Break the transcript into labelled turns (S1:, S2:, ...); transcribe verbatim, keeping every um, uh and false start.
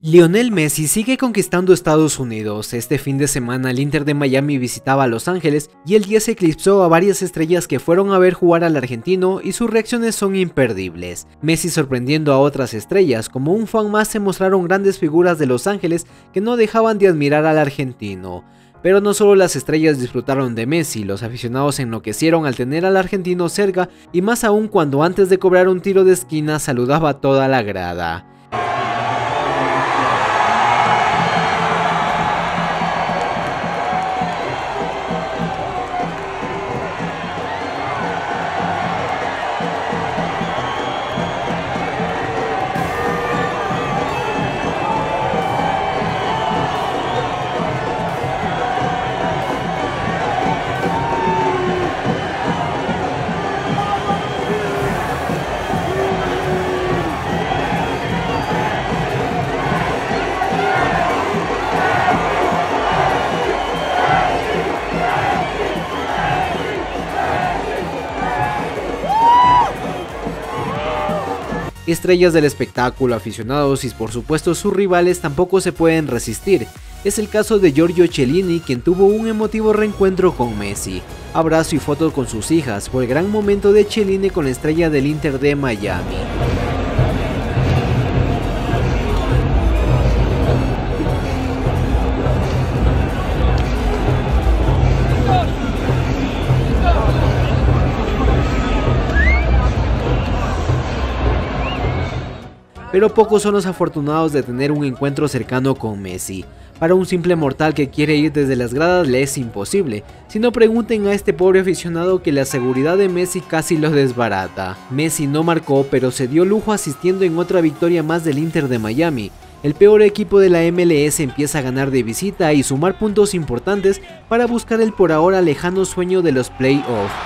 S1: Lionel Messi sigue conquistando Estados Unidos. Este fin de semana el Inter de Miami visitaba a Los Ángeles y el diez eclipsó a varias estrellas que fueron a ver jugar al argentino y sus reacciones son imperdibles. Messi sorprendiendo a otras estrellas, como un fan más se mostraron grandes figuras de Los Ángeles que no dejaban de admirar al argentino. Pero no solo las estrellas disfrutaron de Messi, los aficionados enloquecieron al tener al argentino cerca y más aún cuando antes de cobrar un tiro de esquina saludaba a toda la grada. Estrellas del espectáculo, aficionados y por supuesto sus rivales tampoco se pueden resistir. Es el caso de Giorgio Chiellini, quien tuvo un emotivo reencuentro con Messi. Abrazo y foto con sus hijas por el gran momento de Chiellini con la estrella del Inter de Miami. Pero pocos son los afortunados de tener un encuentro cercano con Messi. Para un simple mortal que quiere ir desde las gradas le es imposible, si no pregunten a este pobre aficionado que la seguridad de Messi casi lo desbarata. Messi no marcó, pero se dio lujo asistiendo en otra victoria más del Inter de Miami. El peor equipo de la M L S empieza a ganar de visita y sumar puntos importantes para buscar el por ahora lejano sueño de los playoffs.